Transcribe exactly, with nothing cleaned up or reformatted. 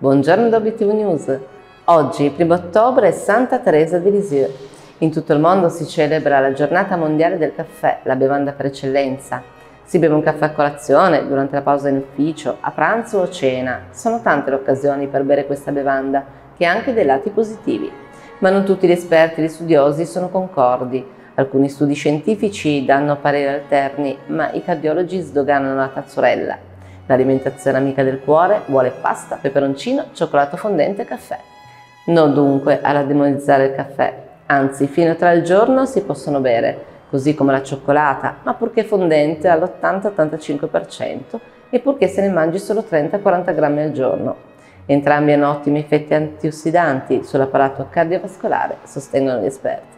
Buongiorno da Obiettivo News. Oggi, primo ottobre, è Santa Teresa di Lisieux. In tutto il mondo si celebra la giornata mondiale del caffè, la bevanda per eccellenza. Si beve un caffè a colazione, durante la pausa in ufficio, a pranzo o cena. Sono tante le occasioni per bere questa bevanda, che ha anche dei lati positivi. Ma non tutti gli esperti e gli studiosi sono concordi. Alcuni studi scientifici danno pareri alterni, ma i cardiologi sdoganano la tazzurella. L'alimentazione amica del cuore vuole pasta, peperoncino, cioccolato fondente e caffè. No dunque alla demonizzare il caffè, anzi fino a tre al giorno si possono bere, così come la cioccolata, ma purché fondente all'ottanta ottantacinque per cento e purché se ne mangi solo trenta quaranta grammi al giorno. Entrambi hanno ottimi effetti antiossidanti sull'apparato cardiovascolare, sostengono gli esperti.